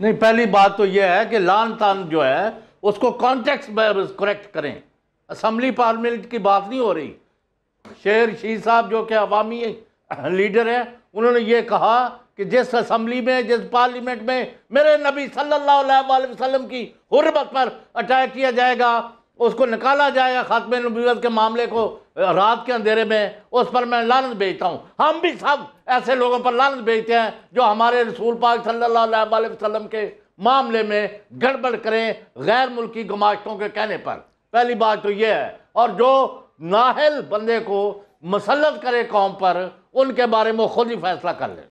नहीं, पहली बात तो यह है कि लान तान जो है उसको कॉन्टेक्स्ट में करेक्ट करें। असम्बली पार्लियामेंट की बात नहीं हो रही। शेख रशीद साहब जो कि अवामी लीडर हैं, उन्होंने ये कहा कि जिस असम्बली में, जिस पार्लियामेंट में मेरे नबी सल्लल्लाहु अलैहि वसल्लम की हुर्मत पर अटैक किया जाएगा, उसको निकाला जाएगा खात्मे नबूवत के मामले को रात के अंधेरे में, उस पर मैं लानत भेजता हूँ। हम भी सब ऐसे लोगों पर लानत भेजते हैं जो हमारे रसूल पाक सल्लल्लाहु अलैहि वसल्लम के मामले में गड़बड़ करें गैर मुल्की गुमाश्तों के कहने पर। पहली बात तो यह है। और जो नाहल बंदे को मुसल्लत करे कौम पर, उनके बारे में खुद ही फैसला कर ले।